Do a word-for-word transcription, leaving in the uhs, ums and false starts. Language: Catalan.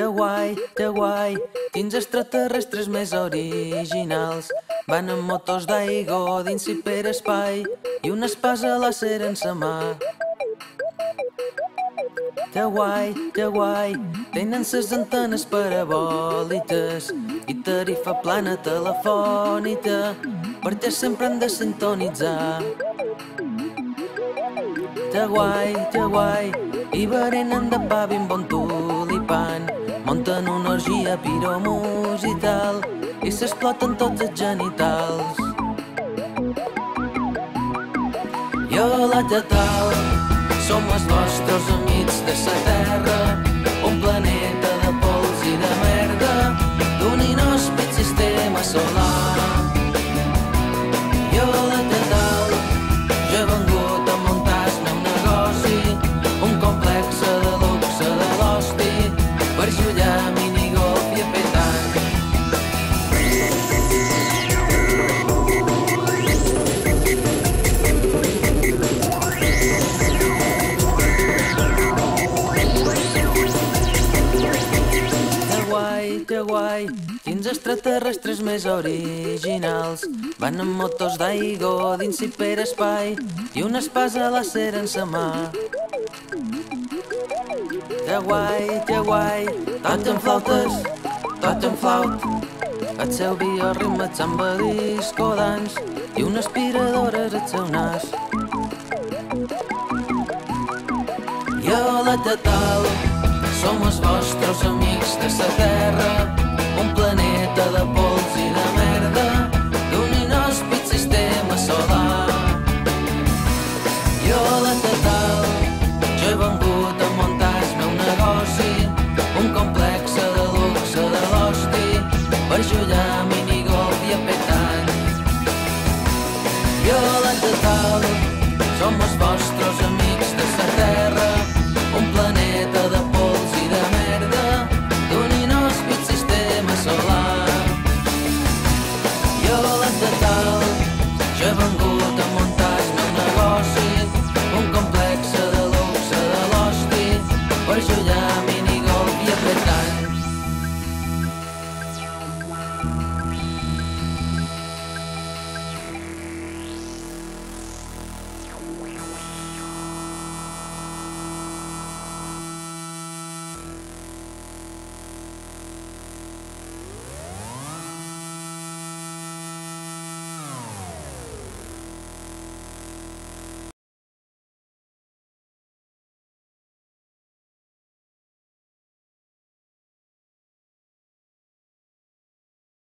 Que guai, que guai, quins extraterrestres més originals. Van amb motors d'aigua dins hiperespai i una espasa làser en sa mà. Que guai, que guai, tenen ses antenes parabòliques i tarifa plana telefònica, perquè sempre han de sintonitzar. Que guai, que guai, i berenen de pa ben bon tulipan, munten una orgia piromusical i s'exploten tots els genitals. Jo la Tetal, som els vostres amics de sa terra, un planeta de pols i de merda, d'un inhòspit sistema solar. Jo la Tetal, jo he vengut a muntar el meu negoci, un complex de luxe de l'hosti, per jugar a minigolf i a petanc. Que guai, quins extraterrestres més originals. Van amb motors d'aigua dins hiperespai i una espasa làser en sa mà. Que guai, que guai, toquen flautes, toquen flaut, el seu bioritme et samba disco dans i una aspiradora és el seu nas. Jo la Tetal, som els vostres amics de sa terra, un planeta de pols i de merda, d'un inhòspit sistema solar. Jo la Tetal, jo he vengut a muntar el meu negoci, un complex de luxe de l'hosti, per jugar a minigolf i a petanc. Jo la Tetal, som els vostres amics